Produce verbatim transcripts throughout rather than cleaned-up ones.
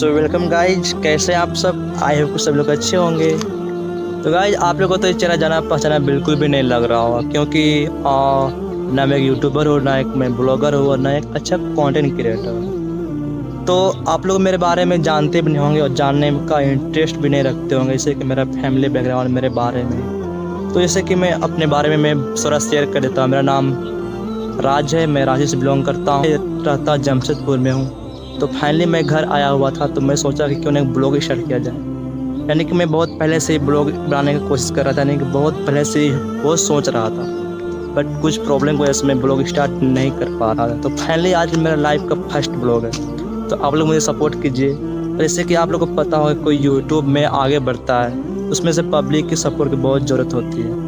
So welcome guys, कैसे आप सब? आई होप सब लोग अच्छे होंगे। तो गाइज आप लोगों को तो ये चेहरा जाना पहचाना बिल्कुल भी नहीं लग रहा होगा, क्योंकि आ, ना मैं एक यूट्यूबर हूँ, ना एक मैं ब्लॉगर हूँ, और ना एक अच्छा कंटेंट क्रिएटर हूँ। तो आप लोग मेरे बारे में जानते भी नहीं होंगे और जानने का इंटरेस्ट भी नहीं रखते होंगे, जैसे कि मेरा फैमिली बैकग्राउंड मेरे बारे में। तो जैसे कि मैं अपने बारे में मैं थोड़ा शेयर कर देता हूँ। मेरा नाम राज है, मैं रांची से बिलोंग करता हूँ, रहता जमशेदपुर में हूँ। तो फाइनली मैं घर आया हुआ था, तो मैं सोचा कि क्यों ना एक ब्लॉग स्टार्ट किया जाए। यानी कि मैं बहुत पहले से ही ब्लॉग बनाने की कोशिश कर रहा था, यानी कि बहुत पहले से ही बहुत सोच रहा था, बट कुछ प्रॉब्लम की वजह से मैं ब्लॉग स्टार्ट नहीं कर पा रहा था। तो फाइनली आज मेरा लाइफ का फर्स्ट ब्लॉग है, तो आप लोग मुझे सपोर्ट कीजिए। जैसे कि आप लोग को पता हो, कोई यूट्यूब में आगे बढ़ता है उसमें से पब्लिक की सपोर्ट की बहुत ज़रूरत होती है।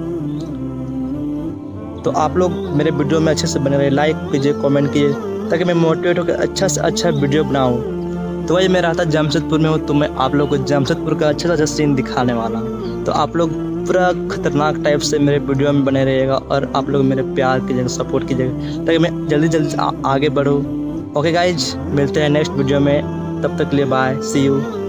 तो आप लोग मेरे वीडियो में अच्छे से बने रहे, लाइक कीजिए, कमेंट कीजिए, ताकि मैं मोटिवेट होकर अच्छा से अच्छा वीडियो बनाऊँ। तो वही मैं रहता जमशेदपुर में हूँ, तो मैं आप लोग को जमशेदपुर का अच्छा सा सीन दिखाने वाला हूँ। तो आप लोग पूरा खतरनाक टाइप से मेरे वीडियो में बने रहिएगा, और आप लोग मेरे प्यार कीजिएगा, सपोर्ट कीजिएगा, ताकि मैं जल्दी जल्दी आगे बढ़ूँ। ओके गाइज, मिलते हैं नेक्स्ट वीडियो में, तब तक के लिए बाय, सी यू।